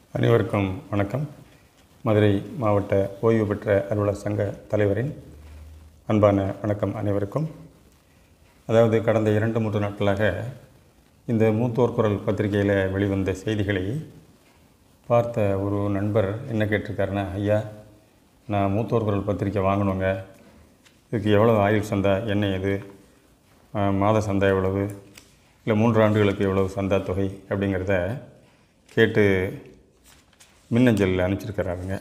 அனைவருக்கும் வணக்கம். மதுரை மாவட்ட ஓய்வு பெற்ற அலுவலர் சங்க தலைவரின் அன்பான வணக்கம் அனைவருக்கும். அதாவது கடந்த 2-3 நாட்களாக இந்த மூத்தோர் குரல் பத்திரிகையில் வெளிவந்த செய்திகளை பார்த்த ஒரு நண்பர் என்ன கேட்டிருக்காருன்னா, ஐயா, நான் மூத்தோர் குரல் பத்திரிக்கை வாங்கணுங்க, இதுக்கு எவ்வளோ ஆயுள் சந்தா, என்ன இது, மாத சந்தா எவ்வளவு, இல்லை 3 ஆண்டுகளுக்கு எவ்வளவு சந்தா தொகை அப்படிங்கிறத கேட்டு மின்னஞ்சலில் அனுப்பிச்சிருக்கிறாருங்க.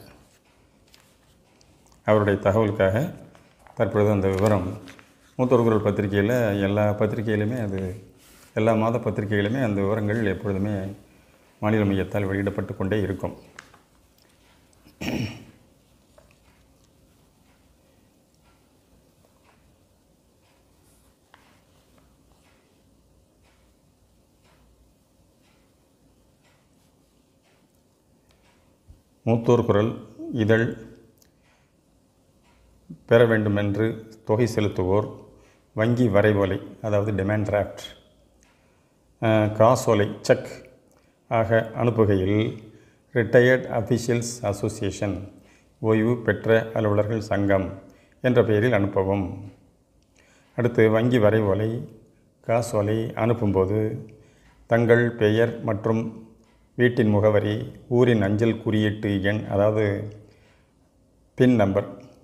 அவருடைய தகவலுக்காக தற்பொழுது அந்த விவரம் மூத்தோர் குரல் பத்திரிகையில் எல்லா மாத பத்திரிகைகளுமே அந்த விவரங்கள் எப்பொழுதுமே மாநில மையத்தால் வெளியிடப்பட்டு கொண்டே இருக்கும். மூத்தோர் குரல் இதழ் பெற வேண்டுமென்று தொகை செலுத்துவோர் வங்கி வரைவோலை, அதாவது டிமாண்ட் டிராஃப்ட், காசோலை, செக் ஆக அனுப்புகையில் ரிட்டையர்ட் அஃபிஷியல்ஸ் அசோசியேஷன், ஓய்வு பெற்ற அலுவலர்கள் சங்கம் என்ற பெயரில் அனுப்பவும். அடுத்து வங்கி வரைவோலை, காசோலை அனுப்பும்போது தங்கள் பெயர் மற்றும் வீட்டின் முகவரி, ஊரின் அஞ்சல் குறியீட்டு எண், அதாவது பின் நம்பர்,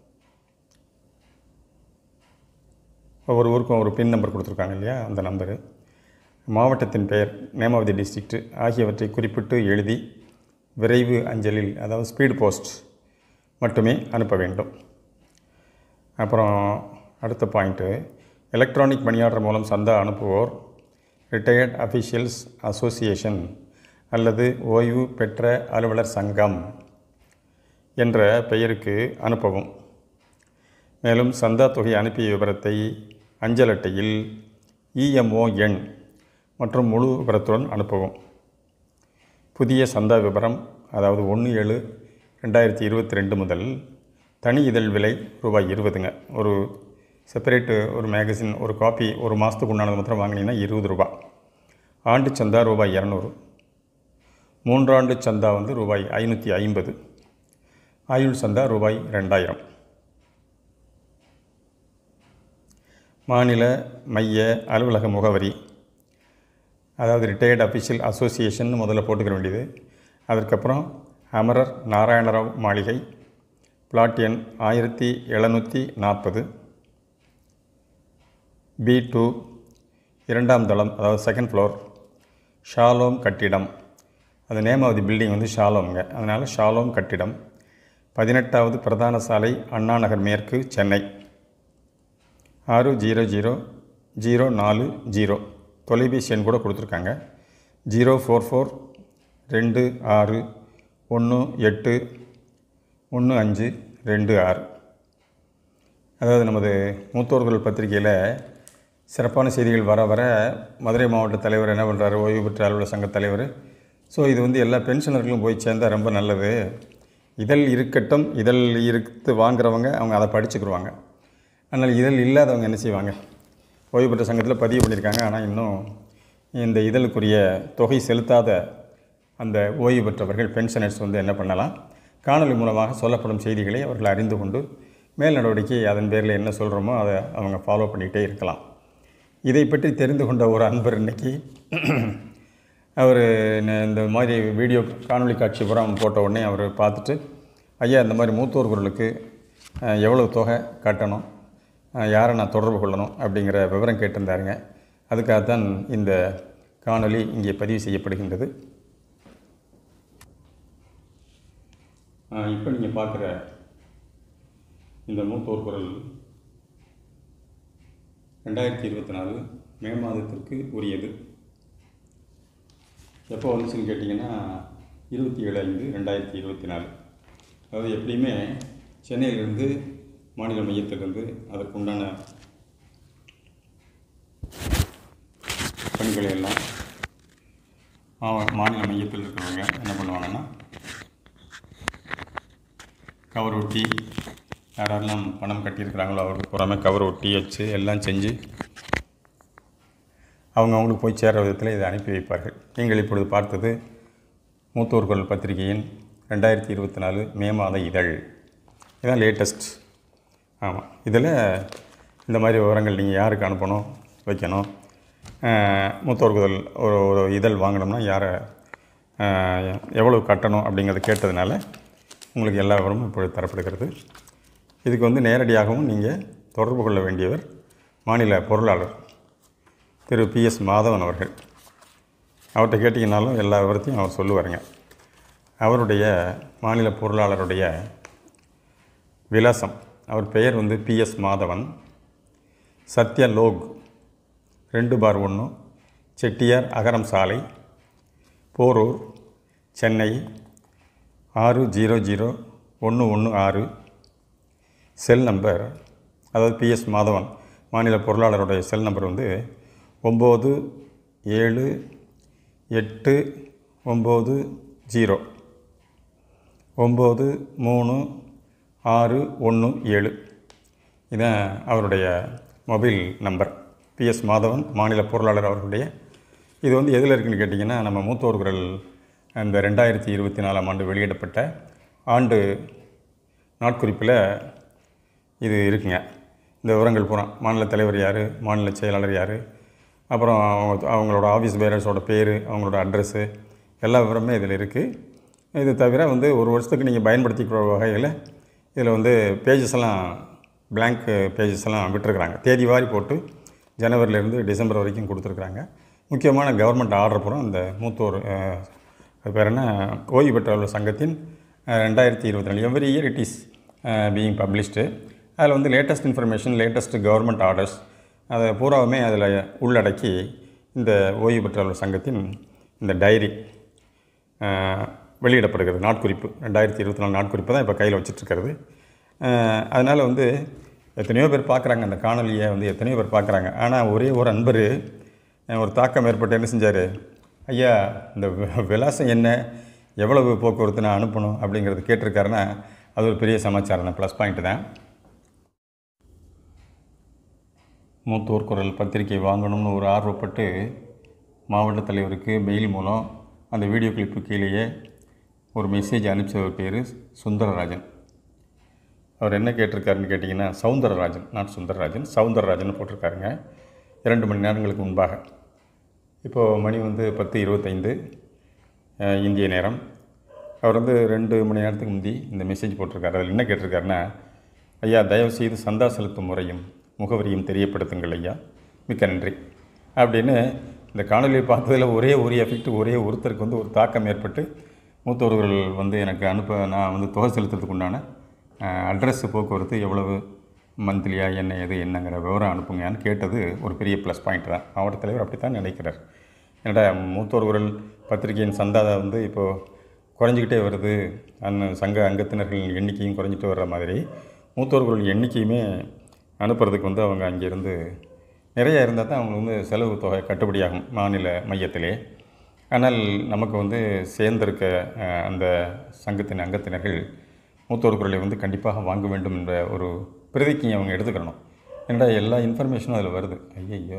ஒவ்வொரு ஊருக்கும் ஒரு பின் நம்பர் கொடுத்துருக்காங்க இல்லையா, அந்த நம்பரு, மாவட்டத்தின் பெயர், நேம் ஆஃப் தி டிஸ்ட்ரிக்ட் ஆகியவற்றை குறிப்பிட்டு எழுதி விரைவு அஞ்சலில், அதாவது ஸ்பீடு போஸ்ட் மட்டுமே அனுப்ப வேண்டும். அப்புறம் அடுத்த பாயிண்ட்டு, எலக்ட்ரானிக் மணி ஆர்டர் மூலம் சந்தா அனுப்புவோர் ரிட்டையர்ட் அஃபிஷியல்ஸ் அசோசியேஷன் அல்லது ஓய்வு பெற்ற அலுவலர் சங்கம் என்ற பெயருக்கு அனுப்பவும். மேலும் சந்தா தொகை அனுப்பிய விவரத்தை அஞ்சல் அட்டையில் இஎம்ஓ எண் மற்றும் முழு விவரத்துடன் அனுப்பவும். புதிய சந்தா விவரம், அதாவது 1/7/2022 முதல் தனி இதழ் விலை ரூபாய் 20ங்க. ஒரு செப்பரேட்டு ஒரு மேகசின் ஒரு காப்பி ஒரு மாதத்துக்கு உண்டானது மாத்திரம் வாங்கினீங்கன்னா 20 ரூபா. ஆண்டு சந்தா ரூபாய் 200, 3 ஆண்டு சந்தா ரூபாய் 550, ஆயுள் சந்தா ரூபாய் 2000. மாநில மைய அலுவலக முகவரி, அதாவது ரிட்டையர்ட் அஃபிஷியல் அசோசியேஷன் முதல்ல போட்டுக்கிற வேண்டியது. அதற்கப்புறம் அமரர் நாராயணராவ் மாளிகை, பிளாட் எண் 1740, B2, 2ஆம் தளம், அதாவது செகண்ட் ஃப்ளோர், ஷாலோம் கட்டிடம், அது நேம் ஆஃப் தி பில்டிங் ஷாலோம்ங்க, அதனால் ஷாலோம் கட்டிடம், 18வது பிரதான சாலை, அண்ணா நகர் மேற்கு, சென்னை 600040. தொலைபேசி எண் கூட கொடுத்துருக்காங்க, 04426181526. அதாவது நமது மூத்தோர் குரல் பத்திரிகையில் சிறப்பான செய்திகள் வர வர மதுரை மாவட்ட தலைவர் என்ன பண்ணுறாரு, ஓய்வு பெற்ற அலுவலர் சங்க தலைவர், ஸோ இது எல்லா பென்ஷனர்களும் போய் சேர்ந்தால் ரொம்ப நல்லது. இதழ் இருக்கட்டும், இதழ் எடுத்து வாங்குறவங்க அவங்க அதை படிச்சுக்கிடுவாங்க. அதனால் இதழ் இல்லாதவங்க என்ன செய்வாங்க, ஓய்வு பெற்ற சங்கத்தில் பதிவு பண்ணியிருக்காங்க, ஆனால் இன்னும் இந்த இதழுக்குரிய தொகை செலுத்தாத அந்த ஓய்வு பெற்றவர்கள் பென்ஷனர்ஸ் என்ன பண்ணலாம், காணொலி மூலமாக சொல்லப்படும் செய்திகளை அவர்கள் அறிந்து கொண்டு மேல் நடவடிக்கை அதன் பேரில் என்ன சொல்கிறோமோ அதை அவங்க ஃபாலோ பண்ணிக்கிட்டே இருக்கலாம். இதை பற்றி தெரிந்து கொண்ட ஒரு அன்பர் இன்றைக்கி அவர் இந்த மாதிரி வீடியோ காணொலி காட்சி புறம் போட்ட உடனே அவர் பார்த்துட்டு, ஐயா, இந்த மாதிரி மூத்தோர் குரலுக்கு எவ்வளோ தொகை கட்டணும், யாரை நான் தொடர்பு கொள்ளணும் அப்படிங்கிற விவரம் கேட்டிருந்தாருங்க. அதுக்காகத்தான் இந்த காணொலி இங்கே பதிவு செய்யப்படுகின்றது. இப்போ நீங்கள் பார்க்குற இந்த மூத்தோர் குரல் 2024 மே மாதத்திற்கு உரியது. எப்போ வந்துச்சுன்னு கேட்டிங்கன்னா 27/5/2024. அதாவது எப்படியுமே சென்னையிலிருந்து மாநில மையத்திலிருந்து அதற்குண்டான பணிகளை எல்லாம் மாநில மையத்தில் இருக்கிறவங்க என்ன பண்ணுவாங்கன்னா, கவர் ஒட்டி யாரெல்லாம் பணம் கட்டியிருக்கிறாங்களோ அவருக்கு பூராமே கவர் ஒட்டி வச்சு எல்லாம் செஞ்சு அவங்களுக்கு போய் சேர்கிற விதத்தில் இதை அனுப்பி வைப்பார்கள். நீங்கள் இப்பொழுது பார்த்தது மூத்தோர் குரல் பத்திரிகையின் 2024 மே மாத இதழ். இதுதான் லேட்டஸ்ட். ஆமாம், இதில் இந்த மாதிரி விவரங்கள் நீங்கள் யாருக்கு அனுப்பணும், வைக்கணும், மூத்தோர் குரல் ஒரு இதழ் வாங்கினோம்னா யாரை எவ்வளவு கட்டணும் அப்படிங்கிறத கேட்டதுனால உங்களுக்கு எல்லா விவரமும் இப்பொழுது தரப்படுகிறது. இதுக்கு நேரடியாகவும் நீங்கள் தொடர்பு கொள்ள வேண்டியவர் மாநில பொருளாளர் திரு PS மாதவன் அவர்கள். அவர்கிட்ட கேட்டிங்கனாலும் எல்லா விவரத்தையும் அவர் சொல்லுவாருங்க. அவருடைய மாநில பொருளாளருடைய விலாசம், அவர் பெயர் PS மாதவன், சத்யலோக் 2/1 செட்டியார் அகரம் சாலை, போரூர், சென்னை 600116. செல் நம்பர், அதாவது PS மாதவன் மாநில பொருளாளருடைய செல் நம்பர் 97893617. இதுதான் அவருடைய மொபைல் நம்பர். PS மாதவன் மாநில பொருளாளர் அவர்களுடைய. இது எதில் இருக்குதுன்னு கேட்டிங்கன்னா, நம்ம மூத்தோர் குரல் இந்த 2024ஆம் ஆண்டு வெளியிடப்பட்ட ஆண்டு நாட்குறிப்பில் இது இருக்குங்க. இந்த விவரங்கள் பூரா மாநில தலைவர் யார், மாநில செயலாளர் யார், அப்புறம் அவங்களோட ஆஃபீஸ் பேரர்ஸோட பேர், அவங்களோட அட்ரஸ்ஸு, எல்லா விவரமே இதில் இருக்குது. இது தவிர ஒரு வருஷத்துக்கு நீங்கள் பயன்படுத்திக்கிற வகையில் இதில் பேஜஸ் எல்லாம் பிளாங்க் பேஜஸ் எல்லாம் விட்டுருக்குறாங்க. தேதி வாரி போட்டு ஜனவரிலேருந்து டிசம்பர் வரைக்கும் கொடுத்துருக்குறாங்க. முக்கியமான கவர்மெண்ட் ஆர்டர் பூரா அந்த மூத்தோர் அது பேர் என்ன, ஓய்வு பெற்றவர்கள் சங்கத்தின் 2024 every year it is being published. அதில் latest information, latest government orders அதை பூராவுமே அதில் உள்ளடக்கி இந்த ஓய்வு பெற்றவர்கள் சங்கத்தின் இந்த டைரி வெளியிடப்படுகிறது. நாட்குறிப்பு 2024 நாட்குறிப்பு தான் இப்போ கையில் வச்சிட்ருக்கிறது. அதனால் எத்தனையோ பேர் பார்க்குறாங்க அந்த காணொலியை, எத்தனையோ பேர் பார்க்குறாங்க. ஆனால் ஒரே ஒரு அன்பர் ஒரு தாக்கம் ஏற்பட்டு என்ன செஞ்சார், ஐயா இந்த விலாசம் என்ன, எவ்வளவு போக்குவரத்து நான் அனுப்பணும் அப்படிங்கிறது கேட்டிருக்காருன்னா அது ஒரு பெரிய சமாச்சாரம் தான், ப்ளஸ் பாயிண்ட்டு தான். மூத்தோர் குரல் பத்திரிகை வாங்கணும்னு ஒரு ஆர்வப்பட்டு மாவட்ட தலைவருக்கு மெயில் மூலம் அந்த வீடியோ கிளிப்பு கீழேயே ஒரு மெசேஜ் அனுப்பிச்சவர் பேர் சுந்தரராஜன். அவர் என்ன கேட்டிருக்காருன்னு கேட்டிங்கன்னா, சவுந்தரராஜன், நாட் சுந்தரராஜன், சவுந்தரராஜன் போட்டிருக்காருங்க. 2 மணி நேரங்களுக்கு முன்பாக. இப்போது மணி 10:25 இந்திய நேரம். அவர் 2 மணி நேரத்துக்கு முந்தி இந்த மெசேஜ் போட்டிருக்காரு. அதில் என்ன கேட்டிருக்காருன்னா, ஐயா தயவுசெய்து சந்தா செலுத்தும் முறையும் முகவரியும் தெரியப்படுத்துங்கள் ஐயா, மிக்க நன்றி அப்படின்னு இந்த காணொலியை பார்த்ததில் ஒரே ஒரு எஃபெக்ட், ஒரே ஒருத்தருக்கு ஒரு தாக்கம் ஏற்பட்டு மூத்தோர்கள் எனக்கு அனுப்ப, நான் தொகை செலுத்துறதுக்கு உண்டான அட்ரஸ், போக்குவரத்து எவ்வளவு, மந்த்லியா, என்ன எது என்னங்கிற விவரம் அனுப்புங்கன்னு கேட்டது ஒரு பெரிய ப்ளஸ் பாயிண்ட் தான். மாவட்ட தலைவர் அப்படி தான் நினைக்கிறார். என்னடா மூத்தோர் குரல் பத்திரிகையின் சந்தா இப்போது குறைஞ்சிக்கிட்டே வருது, சங்க அங்கத்தினர்களின் எண்ணிக்கையும் குறைஞ்சிட்டு வர்ற மாதிரி மூத்தோர் குரல் எண்ணிக்கையுமே அனுப்புறதுக்கு அவங்க அங்கேருந்து நிறையா இருந்தால் தான் அவங்களுக்கு செலவு தொகை கட்டுப்படியாகும் மாநில மையத்திலே. ஆனால் நமக்கு சேர்ந்திருக்க அந்த சங்கத்தின் அங்கத்தினர்கள் மூத்தோர் குரலை கண்டிப்பாக வாங்க வேண்டும் என்ற ஒரு பிரதிக்கை அவங்க எடுத்துக்கணும். என்னடா எல்லா இன்ஃபர்மேஷனும் அதில் வருது, ஐயையோ.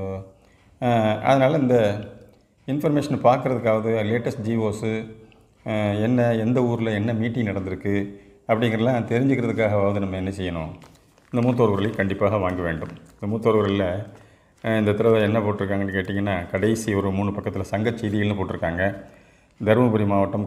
அதனால் இந்த இன்ஃபர்மேஷனை பார்க்குறதுக்காவது லேட்டஸ்ட் ஜிஓஸு என்ன, எந்த ஊரில் என்ன மீட்டிங் நடந்திருக்கு அப்படிங்கிறலாம் தெரிஞ்சுக்கிறதுக்காகவாவது நம்ம என்ன செய்யணும், இந்த மூத்தோர் குரலை கண்டிப்பாக வாங்க வேண்டும். இந்த மூத்தோர் குரலில் இந்த தடவை என்ன போட்டிருக்காங்கன்னு கேட்டிங்கன்னா, கடைசி ஒரு 3 பக்கத்தில் சங்க செய்திகள்னு போட்டிருக்காங்க. தருமபுரி மாவட்டம்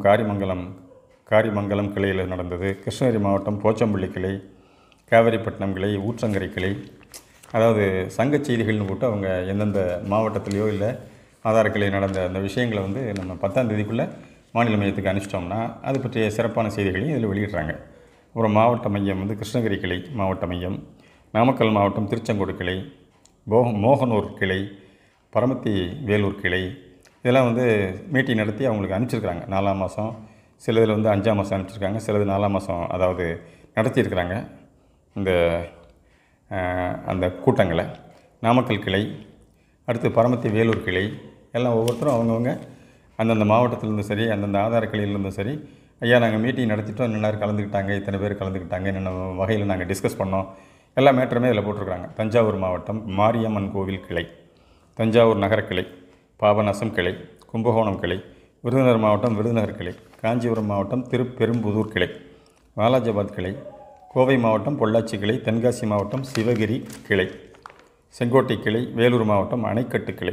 காரிமங்கலம் கிளையில் நடந்தது, கிருஷ்ணகிரி மாவட்டம் போச்சம்பள்ளி கிளை, காவேரிப்பட்டினம் கிளை, ஊற்றங்கரை கிளை. அதாவது சங்க செய்திகள்னு போட்டு அவங்க எந்தெந்த மாவட்டத்திலையோ இல்லை ஆதார கிளை நடந்த அந்த விஷயங்களை நம்ம 10ஆம் தேதிக்குள்ளே மாநில மையத்துக்கு அனுப்பிச்சிட்டோம்னா அது பற்றிய சிறப்பான செய்திகளையும் இதில் வெளியிடுறாங்க. அப்புறம் மாவட்ட மையம் கிருஷ்ணகிரி கிளை மாவட்ட மையம், நாமக்கல் மாவட்டம் திருச்செங்கோடு கிளை, மோகனூர் கிளை, பரமத்தி வேலூர் கிளை, இதெல்லாம் மீட்டிங் நடத்தி அவங்களுக்கு அனுப்பிச்சிருக்கிறாங்க. 4ஆம் மாதம், சில இதில் 5ஆம் மாதம் அனுப்பிச்சிருக்காங்க, சிலது 4ஆம் மாதம் அதாவது நடத்தியிருக்கிறாங்க இந்த அந்த கூட்டங்களை. நாமக்கல் கிளை, அடுத்து பரமத்தி வேலூர் கிளை, எல்லாம் ஒவ்வொருத்தரும் அவங்கவுங்க அந்தந்த மாவட்டத்திலேருந்து சரி, அந்தந்த ஆதார கிளையிலேருந்தும் சரி, ஐயா நாங்கள் மீட்டிங் நடத்திட்டோம், என்னென்ன கலந்துக்கிட்டாங்க, இத்தனை பேர் கலந்துக்கிட்டாங்க, என்னென்ன வகையில் நாங்கள் டிஸ்கஸ் பண்ணோம், எல்லா மேட்டருமே இதில் போட்டிருக்காங்க. தஞ்சாவூர் மாவட்டம் மாரியம்மன் கோவில் கிளை, தஞ்சாவூர் நகர கிளை, பாபநாசம் கிளை, கும்பகோணம் கிளை, விருதுநகர் மாவட்டம் விருதுநகர் கிளை, காஞ்சிபுரம் மாவட்டம் திருப்பெரும்புதூர் கிளை, வாலாஜாபாத் கிளை, கோவை மாவட்டம் பொள்ளாச்சி கிளை, தென்காசி மாவட்டம் சிவகிரி கிளை, செங்கோட்டை கிளை, வேலூர் மாவட்டம் அணைக்கட்டு கிளை.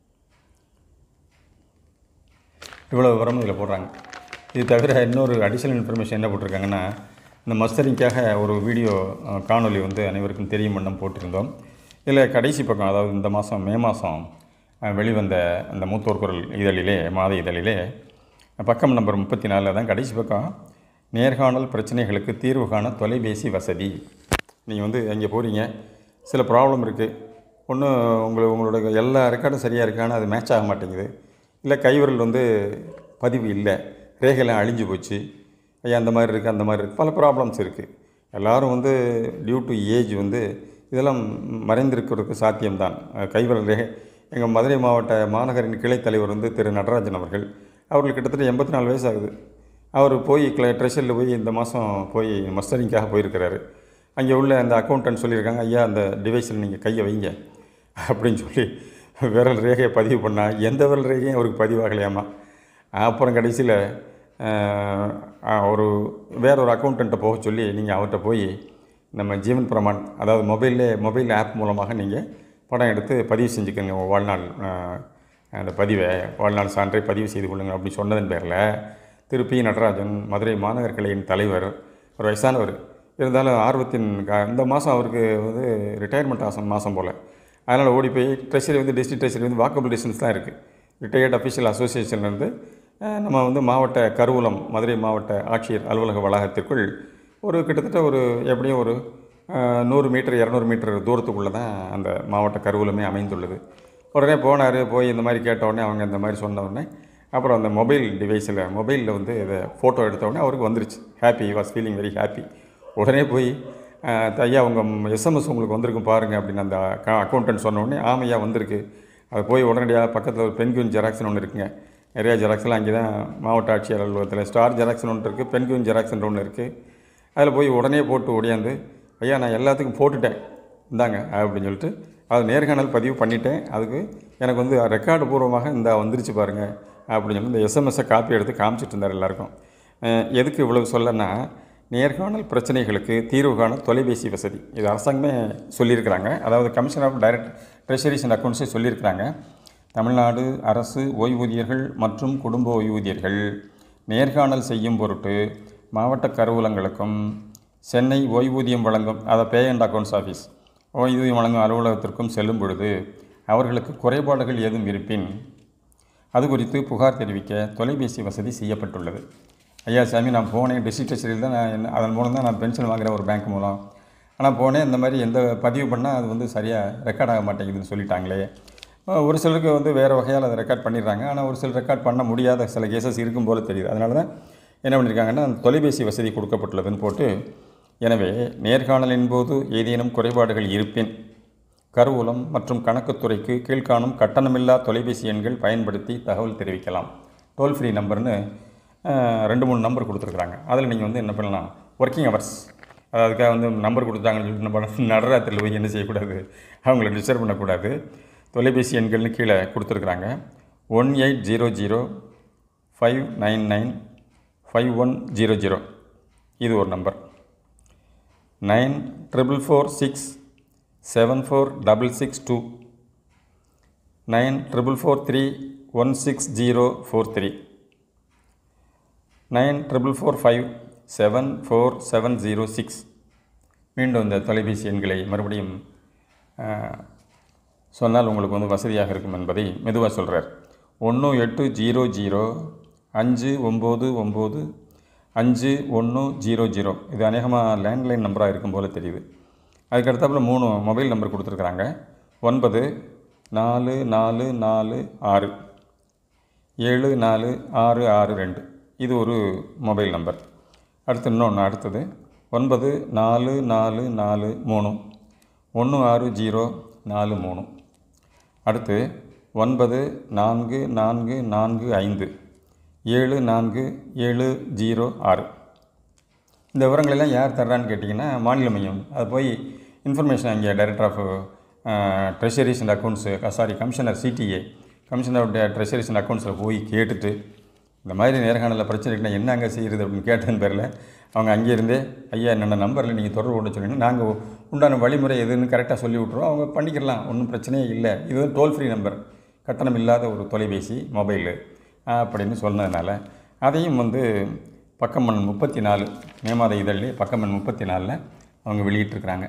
இவ்வளோ விவரமும் இதில் போடுறாங்க. இது தவிர இன்னொரு அடிஷனல் இன்ஃபர்மேஷன் என்ன போட்டிருக்காங்கன்னா, இந்த மஸ்டரிங்காக ஒரு வீடியோ காணொலி வந்து அனைவருக்கும் தெரியும் வண்ணம் போட்டிருந்தோம். இதில் கடைசி பக்கம், அதாவது இந்த மாதம் மே மாதம் வெளிவந்த அந்த மூத்தோர் குரல் இதழிலே, மாத இதழிலே பக்கம் நம்பர் 34 தான் கடைசி பக்கம். நேர்காணல் பிரச்சனைகளுக்கு தீர்வு காண தொலைபேசி வசதி. நீங்கள் வந்து அங்கே போகிறீங்க, சில ப்ராப்ளம் இருக்குது, ஒன்றும் உங்களோட எல்லா ரெக்கார்டும் சரியாக இருக்கான்னு அது மேட்ச் ஆக மாட்டேங்குது, இல்லை கைவிரல் வந்து பதிவு இல்லை, ரேகைலாம் அழிஞ்சு போச்சு, ஐயா அந்த மாதிரி இருக்குது அந்த மாதிரி இருக்குது, பல ப்ராப்ளம்ஸ் இருக்குது. எல்லோரும் வந்து டியூ டு ஏஜ் வந்து இதெல்லாம் மறைந்திருக்கிறதுக்கு சாத்தியம்தான். கைவிரல் ரேகை எங்கள் மதுரை மாவட்ட மாநகரின் கிளை தலைவர் வந்து திரு நடராஜன் அவர்கள், அவர்களுக்கு கிட்டத்தட்ட 84 வயசு ஆகுது. அவர் போய் ட்ரெஷரியில் போய் இந்த மாதம் போய் மஸ்டரிங்காக போயிருக்கிறாரு. அங்கே உள்ள அந்த அக்கௌண்டன்ட் சொல்லியிருக்காங்க, ஐயா அந்த டிவைஸில் நீங்கள் கையை வைங்க அப்படின்னு சொல்லி விரல் ரேகையை பதிவு பண்ணால் எந்த விரல் ரேகையும் அவருக்கு பதிவாகலையாமா. அப்புறம் கடைசியில் வேறொரு அக்கௌண்டண்ட்டை போக சொல்லி, நீங்கள் அவர்கிட்ட போய் நம்ம ஜீவன் பிரமான், அதாவது மொபைல் ஆப் மூலமாக நீங்கள் படம் எடுத்து பதிவு செஞ்சுக்கோங்க, வாழ்நாள் அந்த வாழ்நாள் சான்றை பதிவு செய்து கொள்ளுங்கள் அப்படின்னு சொன்னதன் பேரில் திரு பி நடராஜன், மதுரை மாநகர் கிளையின் தலைவர், ஒரு வயசானவர் இருந்தாலும் ஆர்வத்தின் இந்த மாதம் அவருக்கு வந்து ரிட்டையர்மெண்ட் மாதம் போல், அதனால் ஓடி போய் ட்ரெஷரி வந்து டிஸ்ட்ரிக்ட் ட்ரெஷரி வந்து வாக்கபிள் டிஸ்டன்ஸ் தான் இருக்குது. ரிட்டையர்ட் அஃபிஷியல் அசோசியேஷன்லேருந்து நம்ம வந்து மாவட்ட கருவூலம் மதுரை மாவட்ட ஆட்சியர் அலுவலக வளாகத்திற்குள் ஒரு கிட்டத்தட்ட எப்படியும் ஒரு 100 மீட்டர் 200 மீட்டர் தூரத்துக்குள்ளே தான் அந்த மாவட்ட கருவூலமே அமைந்துள்ளது. உடனே போனார், போய் இந்த மாதிரி கேட்ட உடனே அவங்க இந்த மாதிரி சொன்ன உடனே அப்புறம் அந்த மொபைலில் வந்து இதை ஃபோட்டோ எடுத்த உடனே அவருக்கு வந்துருச்சு. Happy, was feeling very happy. உடனே போய் ஐயா உங்கள் எஸ்எம்எஸ் உங்களுக்கு வந்திருக்கும் பாருங்கள் அப்படின்னு அந்த அக்கௌண்டன்ட் சொன்ன உடனே, ஆமையா வந்திருக்கு. அது போய் உடனடியாக பக்கத்தில் ஒரு பென்குயின் ஜெராக்ஸ்னு ஒன்று இருக்குங்க, நிறையா ஜெராக்ஸ்லாம் அங்கே தான் மாவட்ட ஆட்சியர் அலுவலகத்தில் ஸ்டார் ஜெராக்ஸ்னு ஒன்று இருக்குது, பென்குயின் ஜெராக்ஸ்ன்ற ஒன்று இருக்குது. அதில் போய் உடனே போட்டு ஓடியாந்து, ஐயா நான் எல்லாத்துக்கும் போட்டுட்டேன் இந்தாங்க அப்படின்னு சொல்லிட்டு அது நேர்காணல் பதிவு பண்ணிட்டேன், அதுக்கு எனக்கு வந்து ரெக்கார்டு பூர்வமாக இந்த வந்துருச்சு பாருங்கள் அப்படின்னு சொல்லி இந்த எஸ்எம்எஸ்ஸை காப்பி எடுத்து காமிச்சிட்டு இருந்தார் எல்லாருக்கும். எதுக்கு இவ்வளவு சொல்லன்னா, நேர்காணல் பிரச்சனைகளுக்கு தீர்வு காண தொலைபேசி வசதி இது அரசாங்கமே சொல்லியிருக்கிறாங்க. அதாவது commission of direct treasuries and அக்கௌண்ட்ஸே சொல்லியிருக்கிறாங்க. தமிழ்நாடு அரசு ஓய்வூதியர்கள் மற்றும் குடும்ப ஓய்வூதியர்கள் நேர்காணல் செய்யும் பொருட்டு மாவட்ட கருவூலங்களுக்கும் சென்னை ஓய்வூதியம் வழங்கும், அதை பே அண்ட் அக்கௌண்ட்ஸ் ஆஃபீஸ் ஓய்வூதியம் வழங்கும் அலுவலகத்திற்கும் செல்லும் பொழுது அவர்களுக்கு குறைபாடுகள் ஏதும் இருப்பின் அது குறித்து புகார் தெரிவிக்க தொலைபேசி வசதி செய்யப்பட்டுள்ளது. ஐயா சாமி நான் போனேன், டிஸ்ட்ரிக்ட் ட்ரெஷரியில் தான் அதன் மூலம் தான் நான் பென்ஷன் வாங்குகிறேன் ஒரு பேங்க் மூலம், ஆனால் போனேன் இந்த மாதிரி எந்த பதிவு பண்ணால் அது வந்து சரியாக ரெக்கார்ட் ஆக மாட்டேங்குதுன்னு சொல்லிட்டாங்களே. ஒரு சிலருக்கு வந்து வேறு வகையால் அதை ரெக்கார்ட் பண்ணிடுறாங்க, ஆனால் ஒரு சிலர் ரெக்கார்ட் பண்ண முடியாத சில கேசஸ் இருக்கும் போல் தெரியுது. அதனால தான் என்ன பண்ணியிருக்காங்கன்னா அந்த தொலைபேசி வசதி கொடுக்கப்பட்டுள்ளதுன்னு போட்டு, எனவே நேர்காணலின் போது ஏதேனும் குறைபாடுகள் இருப்பின் கருவூலம் மற்றும் கணக்குத்துறைக்கு கீழ்காணும் கட்டணமில்லா தொலைபேசி எண்கள் பயன்படுத்தி தகவல் தெரிவிக்கலாம். டோல் ஃப்ரீ நம்பர்னு 2-3 நம்பர் கொடுத்துருக்குறாங்க. அதில் நீங்கள் வந்து என்ன பண்ணலாம், ஒர்க்கிங் ஹவர்ஸ், அதுக்காக வந்து நம்பர் கொடுத்தாங்கன்னு சொல்லிட்டு நம்ம நடராத்திரியில் போய் என்ன செய்யக்கூடாது, அவங்கள டிஸ்டர்ப் பண்ணக்கூடாது. தொலைபேசி எண்கள்னு கீழே கொடுத்துருக்குறாங்க. 1800-599-5100 இது ஒரு நம்பர். 9446746662 9443160043 9445744706. மீண்டும் இந்த தொலைபேசி எண்களை மறுபடியும் சொன்னால் உங்களுக்கு வந்து வசதியாக இருக்கும் என்பதை மெதுவாக சொல்கிறார். 1800-599-5100 இது அநேகமாக லேண்ட்லைன் நம்பராக இருக்கும் போல் தெரியுது. அதுக்கடுத்தாப்பில் 3 மொபைல் நம்பர் கொடுத்துருக்குறாங்க. 9444674662 இது ஒரு மொபைல் நம்பர். அடுத்தது 9444316043. அடுத்து 9445747006. இந்த விவரங்களெல்லாம் யார் தர்றான்னு கேட்டிங்கன்னா மாநில மையம். அது போய் இன்ஃபர்மேஷன் அங்கே director of treasuries and accounts commissioner CTA commissioner of treasuries and அக்கௌண்ட்ஸில் போய் கேட்டுட்டு இந்த மாதிரி நேர்காணலில் பிரச்சனை இருக்குன்னா என்ன அங்கே செய்கிறது அப்படின்னு கேட்டதன் பேரில் அவங்க அங்கேருந்தே ஐயா என்னென்ன நம்பரில் நீங்கள் தொடர்பு கொண்டு சொன்னீங்கன்னா நாங்கள் உண்டான வழிமுறை எதுன்னு கரெக்டாக சொல்லி விட்ருவோம், அவங்க பண்ணிக்கலாம், ஒன்றும் பிரச்சனையே இல்லை, இது வந்து டோல் ஃப்ரீ நம்பர், கட்டணம் இல்லாத ஒரு தொலைபேசி மொபைலு அப்படின்னு சொன்னதுனால அதையும் வந்து பக்கமன் 34 மே மாத இதழிலே பக்கமன் 34 அவங்க வெளியிட்டிருக்கிறாங்க.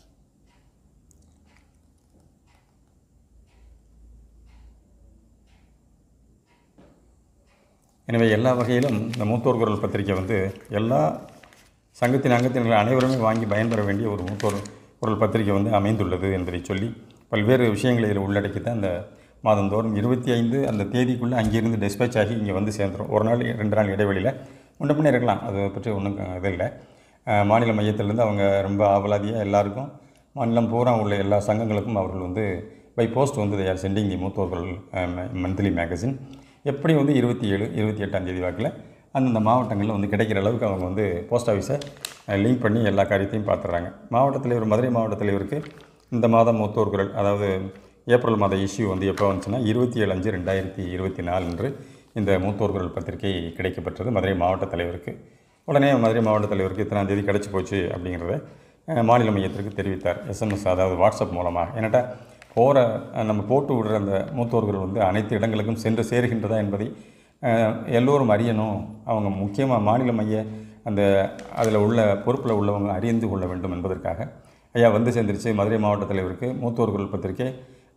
எனவே எல்லா வகையிலும் இந்த மூத்தோர் குரல் பத்திரிக்கை வந்து எல்லா சங்கத்தின் அங்கத்தினர்கள் அனைவருமே வாங்கி பயன்பெற வேண்டிய ஒரு மூத்தோர் குரல் பத்திரிக்கை வந்து அமைந்துள்ளது என்பதை சொல்லி பல்வேறு விஷயங்களை இதில் உள்ளடக்கி தான் அந்த மாதந்தோறும் 25 அந்த தேதிக்குள்ளே அங்கேருந்து டிஸ்பேச் ஆகி இங்கே வந்து சேர்ந்துடும். ஒரு நாள் 2 நாள் இடைவெளியில் முன்ன பின்னே இருக்கலாம், அதை பற்றி ஒன்றும் இது இல்லை. மாநில மையத்திலேருந்து அவங்க ரொம்ப ஆவலாதியாக எல்லாருக்கும் மாநிலம் பூரா உள்ள எல்லா சங்கங்களுக்கும் அவர்கள் வந்து பை போஸ்ட் வந்து தே ஆர் சென்டிங் தி மூத்தோர்கள் மந்த்லி மேகசின் எப்படி வந்து 27, 28ஆம் தேதி வாக்கில் அந்தந்த மாவட்டங்களில் வந்து கிடைக்கிற அளவுக்கு அவங்க வந்து போஸ்ட் ஆஃபீஸை லிங்க் பண்ணி எல்லா காரியத்தையும் பார்த்துட்றாங்க. மாவட்ட தலைவர் மதுரை மாவட்ட தலைவருக்கு இந்த மாதம் மூத்தோர் குரல் அதாவது ஏப்ரல் மாத இஷ்யூ வந்து எப்போ வந்துச்சுன்னா 27/5/2024 அன்று இந்த மூத்தோர் குரல் பத்திரிகை கிடைக்கப்பட்டது மதுரை மாவட்ட தலைவருக்கு. உடனே மதுரை மாவட்ட தலைவருக்கு இத்தனாம் தேதி கிடச்சி போச்சு அப்படிங்கிறத மாநில மையத்திற்கு தெரிவித்தார் எஸ்எம்எஸ், அதாவது வாட்ஸ்அப் மூலமாக. ஏன்னாட்டா போகிற நம்ம போட்டு விடுற அந்த மூத்தோர் குரல் வந்து அனைத்து இடங்களுக்கும் சென்று சேருகின்றதா என்பதை எல்லோரும் அறியணும். அவங்க முக்கியமாக மாநில மைய அந்த அதில் உள்ள பொறுப்பில் உள்ளவங்க அறிந்து கொள்ள வேண்டும் என்பதற்காக ஐயா வந்து சேர்ந்துருச்சு. மதுரை மாவட்ட தலைவருக்கு மூத்தோர் குரல் பத்திரிகை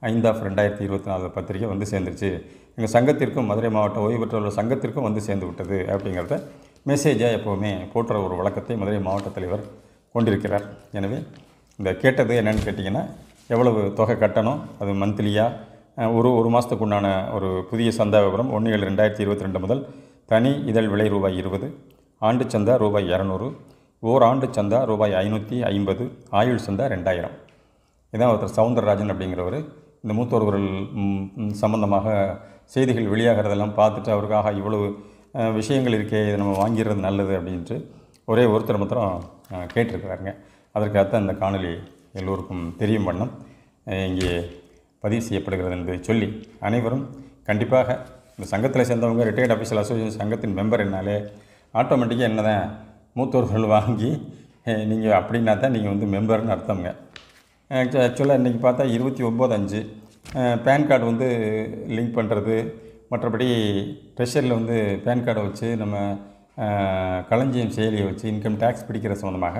5/2024 பத்திரிகை வந்து சேர்ந்துருச்சு. எங்கள் சங்கத்திற்கும் மதுரை மாவட்ட ஓய்வு பெற்ற சங்கத்திற்கும் வந்து சேர்ந்து விட்டது அப்படிங்கிறத மெசேஜாக எப்போவுமே போட்டுற ஒரு வழக்கத்தை மதுரை மாவட்ட தலைவர் கொண்டிருக்கிறார். எனவே இந்த கேட்டது என்னென்னு கேட்டிங்கன்னா எவ்வளவு தொகை கட்டணும், அது மந்த்லியாக ஒரு மாதத்துக்கு உண்டான ஒரு புதிய சந்தா விவரம் 1/7/2022 முதல் தனி இதழ் விலை ₹20, ஆண்டு சந்தா ₹200, ஓராண்டு சந்தா ₹550, ஆயுள் சந்தா 2000. இதான் ஒருத்தர் சவுந்தரராஜன் அப்படிங்கிறவர் இந்த மூத்தோர் குரல் சம்பந்தமாக செய்திகள் வெளியாகிறதெல்லாம் பார்த்துட்டு அவருக்காக இவ்வளவு விஷயங்கள் இருக்கே, இதை நம்ம வாங்கிடுறது நல்லது அப்படின்ட்டு ஒரே ஒருத்தர் மாத்திரம் கேட்டிருக்கிறாருங்க. அதற்காகத்தான் இந்த காணொலி எல்லோருக்கும் தெரியும் வண்ணம் இங்கே பதிவு செய்யப்படுகிறது என்பதை சொல்லி அனைவரும் கண்டிப்பாக இந்த சங்கத்தில் சேர்ந்தவங்க ரிட்டையர்ட் ஆஃபீஸியல் அசோசியேஷன் சங்கத்தின் மெம்பர் என்னாலே ஆட்டோமேட்டிக்காக என்ன தான் மூத்தோர்கள் வாங்கி நீங்கள் அப்படின்னா தான் நீங்கள் வந்து மெம்பர்னு அர்த்தம்ங்க. ஆக்சுவலாக இன்றைக்கி பார்த்தா 29/5 பேன் கார்டு வந்து லிங்க் பண்ணுறது, மற்றபடி ட்ரெஷரியில் வந்து பேன் கார்டை வச்சு நம்ம களஞ்சியம் செயலியை வச்சு இன்கம் டேக்ஸ் பிடிக்கிற சம்மந்தமாக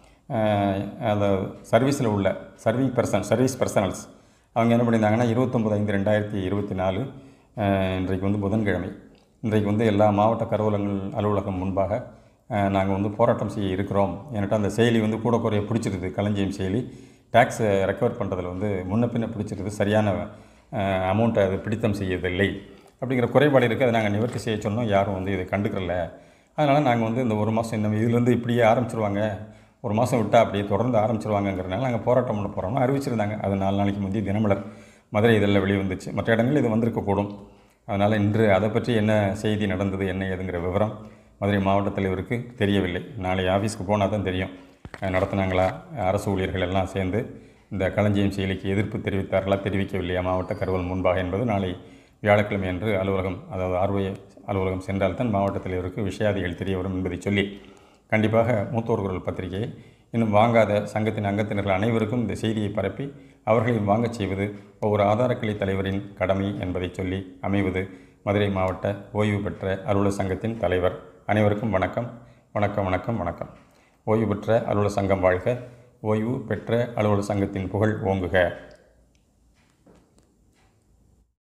அந்த சர்வீஸில் உள்ள சர்வீஸ் பர்சனல்ஸ் அவங்க என்ன பண்ணியிருந்தாங்கன்னா 29/5/2024 இன்றைக்கு வந்து புதன்கிழமை, இன்றைக்கு வந்து எல்லா மாவட்ட கருவூலங்கள் அலுவலகம் முன்பாக நாங்கள் வந்து போராட்டம் செய்ய இருக்கிறோம். ஏன்னாட்டா அந்த செயலி வந்து கூட குறைய பிடிச்சிருது, களஞ்சியம் செயலி டேக்ஸை ரெக்கவர் பண்ணுறதுல வந்து முன்ன பின்ன பிடிச்சிருது, சரியான அமௌண்ட்டை அது பிடித்தம் செய்யவில்லை அப்படிங்கிற குறைபாடு இருக்குது. அதை நாங்கள் நிவர்த்தி செய்ய சொன்னோம், யாரும் வந்து இதை கண்டுக்கிறல. அதனால் நாங்கள் வந்து இந்த ஒரு மாதம் இன்னும் இதிலேருந்து இப்படியே ஆரம்பிச்சிருவாங்க, ஒரு மாதம் விட்டால் அப்படியே தொடர்ந்து ஆரம்பிச்சிருவாங்கங்கிறனால நாங்கள் போராட்டம் பண்ண போகிறோம்னு அறிவிச்சிருந்தாங்க. அது 4 நாளைக்கு முந்தைய தினமலர் மதுரை இதழில் வெளியே வந்துச்சு, மற்ற இடங்களில் இது வந்திருக்கக்கூடும். அதனால் இன்று அதை பற்றி என்ன செய்தி நடந்தது என்ன ஏதுங்கிற விவரம் மதுரை மாவட்ட தலைவருக்கு தெரியவில்லை. நாளை ஆஃபீஸ்க்கு போனால் தான் தெரியும் நடத்தினாங்களா, அரசு ஊழியர்கள் எல்லாம் சேர்ந்து இந்த களஞ்சியம் செயலிக்கு எதிர்ப்பு தெரிவித்தார்களா தெரிவிக்கவில்லையா மாவட்ட கருவூலம் முன்பாக என்பது நாளை வியாழக்கிழமை அன்று அலுவலகம், அதாவது ROA அலுவலகம் சென்றால்தான் மாவட்ட தலைவருக்கு விஷயாதிகள் தெரிய வரும் என்பதை சொல்லி கண்டிப்பாக மூத்தோர் குரல் பத்திரிகையை இன்னும் வாங்காத சங்கத்தின் அங்கத்தினர்கள் அனைவருக்கும் இந்த செய்தியை பரப்பி அவர்களையும் வாங்கச் செய்வது ஒவ்வொரு ஆதாரக்கிளை தலைவரின் கடமை என்பதை சொல்லி அமைவது மதுரை மாவட்ட ஓய்வு பெற்ற அலுவலர் சங்கத்தின் தலைவர். அனைவருக்கும் வணக்கம் வணக்கம் வணக்கம் வணக்கம். ஓய்வு பெற்ற அலுவலர் சங்கம் வாழ்க, ஓய்வு பெற்ற அலுவலர் சங்கத்தின் புகழ் ஓங்குக.